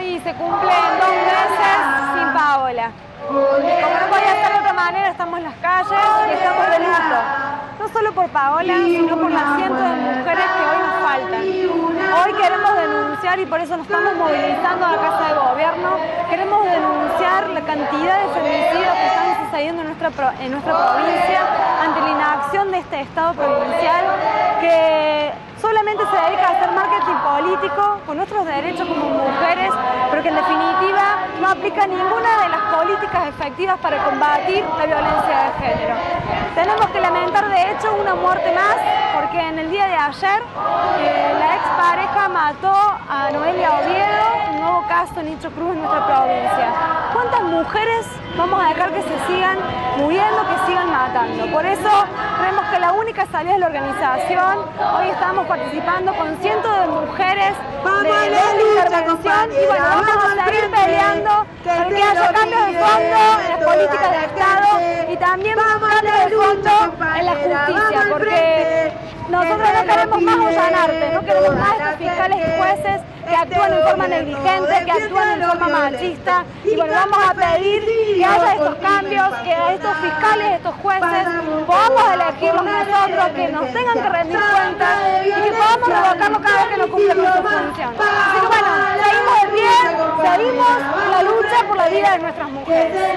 Hoy se cumplen 2 meses sin Paola. Como no podía ser de otra manera, estamos en las calles y estamos de luto. No solo por Paola, sino por las cientos de mujeres que hoy nos faltan. Hoy queremos denunciar, y por eso nos estamos movilizando a la Casa de Gobierno, queremos denunciar la cantidad de femicidios que están sucediendo en nuestra provincia ante la inacción de este Estado provincial que solamente se dedica a hacer marketing político con nuestros derechos como mujeres, pero que en definitiva no aplica ninguna de las políticas efectivas para combatir la violencia de género. Tenemos que lamentar de hecho una muerte más, porque en el día de ayer la expareja mató a Noelia Oviedo, un nuevo caso en Nicho Cruz en nuestra provincia. ¿Cuántas mujeres vamos a dejar que se sigan muriendo, que sigan matando? Por eso creemos que la única salida es la organización. Hoy estamos participando con cientos de mujeres de esta intervención y bueno, vamos a seguir peleando para que haya cambios de fondo en las políticas del Estado y también cambios de fondo en la justicia, porque nosotros no queremos más Ollanarte, no queremos más estos fiscales y jueces que actúan en forma negligente, que actúan en forma machista, y bueno, vamos a pedir que haya estos cambios, que a estos fiscales, estos jueces, podamos elegirlos nosotros, que nos tengan que rendir cuentas y que podamos revocarlo cada vez que no cumplan con su función. Así que bueno, seguimos de pie, seguimos la lucha por la vida de nuestras mujeres.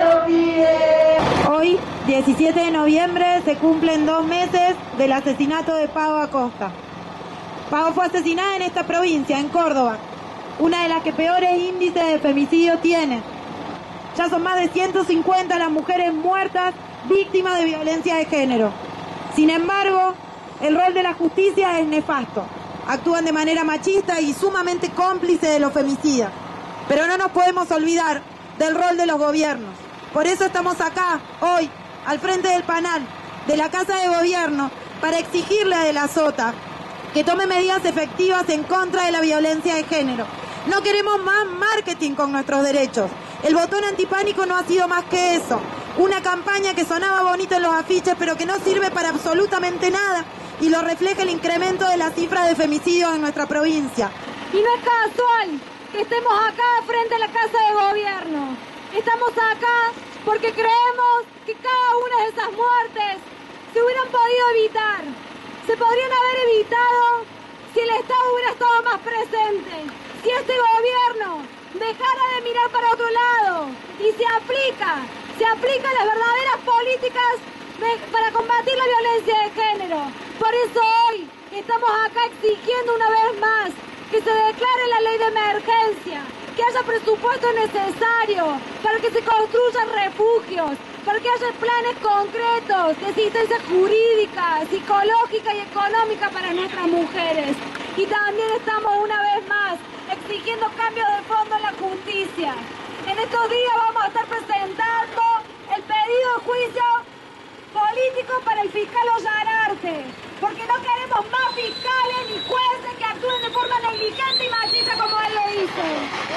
Hoy, 17 de noviembre, se cumplen 2 meses del asesinato de Pau Acosta. Pau fue asesinada en esta provincia, en Córdoba, una de las que peores índices de femicidio tiene. Ya son más de 150 las mujeres muertas víctimas de violencia de género. Sin embargo, el rol de la justicia es nefasto. Actúan de manera machista y sumamente cómplice de los femicidas. Pero no nos podemos olvidar del rol de los gobiernos. Por eso estamos acá, hoy, al frente del panel de la Casa de Gobierno, para exigirle a De la Sota que tome medidas efectivas en contra de la violencia de género. No queremos más marketing con nuestros derechos. El botón antipánico no ha sido más que eso. Una campaña que sonaba bonita en los afiches, pero que no sirve para absolutamente nada y lo refleja el incremento de la cifra de femicidios en nuestra provincia. Y no es casual que estemos acá frente a la Casa de Gobierno. Estamos acá porque creemos que cada una de esas muertes se hubieran podido evitar. Se podrían haber evitado si el Estado hubiera estado más presente, si este gobierno dejara de mirar para otro lado y se aplica las verdaderas políticas para combatir la violencia de género. Por eso hoy estamos acá exigiendo una vez más que se declare la ley de emergencia, que haya presupuesto necesario para que se construyan refugios, para que haya planes concretos de asistencia jurídica, psicológica y económica para nuestras mujeres. Y también estamos una vez más exigiendo cambios de fondo en la justicia. En estos días vamos a estar presentando el pedido de juicio político para el fiscal Ollanarte, porque no queremos más fiscales ni jueces que actúen de forma negligente y machista como él lo dice.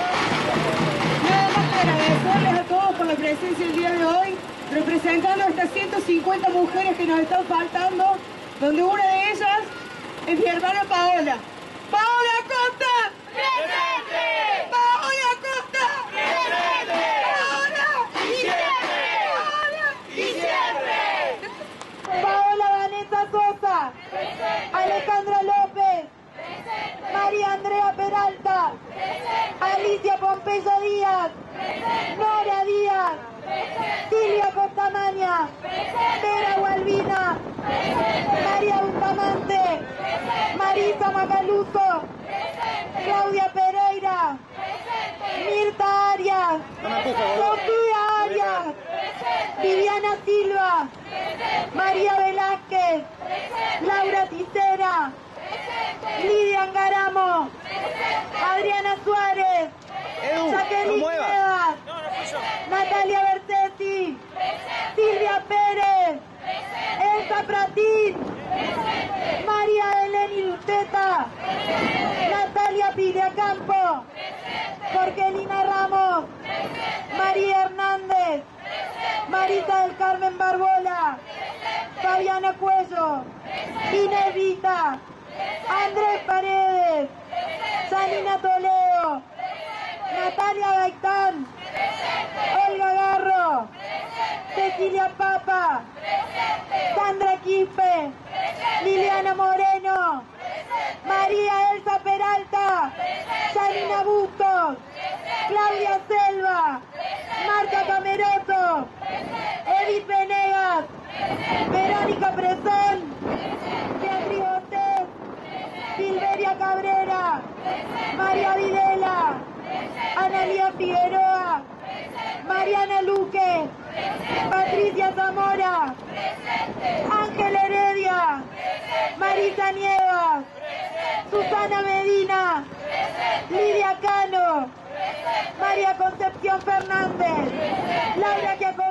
Nada más que agradecerles a todos por la presencia el día de hoy, representando a estas 150 mujeres que nos están faltando, donde una de ellas es mi hermana Paola. ¡Paola Acosta! ¡Presente! ¡Paola Acosta! ¡Presente! ¡Paola! ¡Y siempre! ¡Paola! ¡Y siempre! Paola Vanessa Sosa. Presente. Alejandra López. Presente. María Andrea Peralta. Presente. Alicia Pompeyo Díaz. Presente. Nora Díaz. Presente. Silvia Costamaña. Presente. Vera Gualvina. Presente. María Bustamante. Presente. Marisa Macaluso. Presente. Claudia Pereira. Presente. Mirta Arias. Sofía Arias. Presente. Viviana Silva. Presente. María Velázquez. Presente. Laura Ticera. Presente. Lidia Angaramo. Presente. Adriana Suárez. Jacqueline Cuevas. Natalia Bertetti. Silvia Pérez. Elsa Pratín. María Eleni Luteta. Natalia Piliacampo. Jorgelina Ramos. María Hernández. Marita del Carmen Barbola. Fabiana Cuello. Inés Vita. Andrés Paredes. Janina Toledo. Natalia Gaitán. Olga Garro. Cecilia Papa. Sandra Quispe. Liliana Moreno. María Elsa Peralta. Janina Bustos. Claudia Selva. Marta Cameroto. Edith Venegas. Verónica Presón. Beatriz Botés. Silveria Cabrera. María Videla. Analía Figueroa. Mariana Luque. Patricia Zamora. Ángel Heredia. Marisa Nievas. Susana Medina. Lidia Cano. María Concepción Fernández. Laura Chiaco.